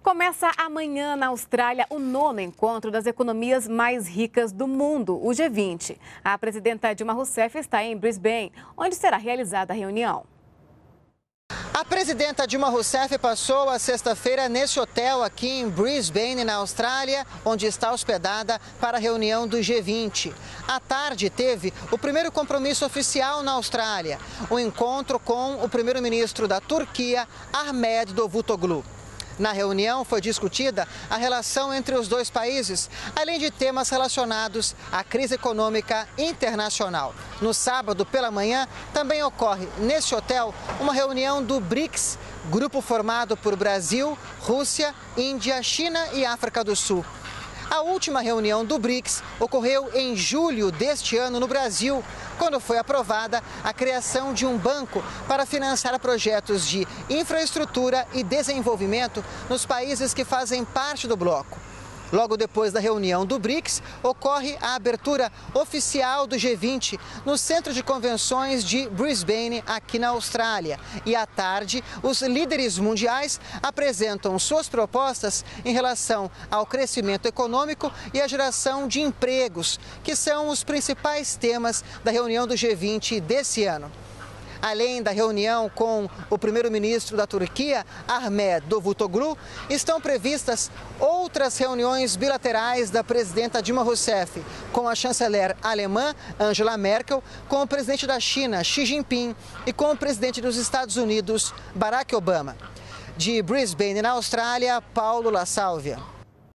Começa amanhã na Austrália o 9º encontro das economias mais ricas do mundo, o G20. A presidenta Dilma Rousseff está em Brisbane, onde será realizada a reunião. A presidenta Dilma Rousseff passou a sexta-feira nesse hotel aqui em Brisbane, na Austrália, onde está hospedada para a reunião do G20. À tarde teve o primeiro compromisso oficial na Austrália, o encontro com o primeiro-ministro da Turquia, Ahmet Davutoglu. Na reunião foi discutida a relação entre os dois países, além de temas relacionados à crise econômica internacional. No sábado, pela manhã, também ocorre nesse hotel uma reunião do BRICS, grupo formado por Brasil, Rússia, Índia, China e África do Sul. A última reunião do BRICS ocorreu em julho deste ano no Brasil, quando foi aprovada a criação de um banco para financiar projetos de infraestrutura e desenvolvimento nos países que fazem parte do bloco. Logo depois da reunião do BRICS, ocorre a abertura oficial do G20 no Centro de Convenções de Brisbane, aqui na Austrália. E à tarde, os líderes mundiais apresentam suas propostas em relação ao crescimento econômico e à geração de empregos, que são os principais temas da reunião do G20 desse ano. Além da reunião com o primeiro-ministro da Turquia, Ahmet Davutoglu, estão previstas outras reuniões bilaterais da presidenta Dilma Rousseff com a chanceler alemã, Angela Merkel, com o presidente da China, Xi Jinping, e com o presidente dos Estados Unidos, Barack Obama. De Brisbane, na Austrália, Paulo La Sálvia.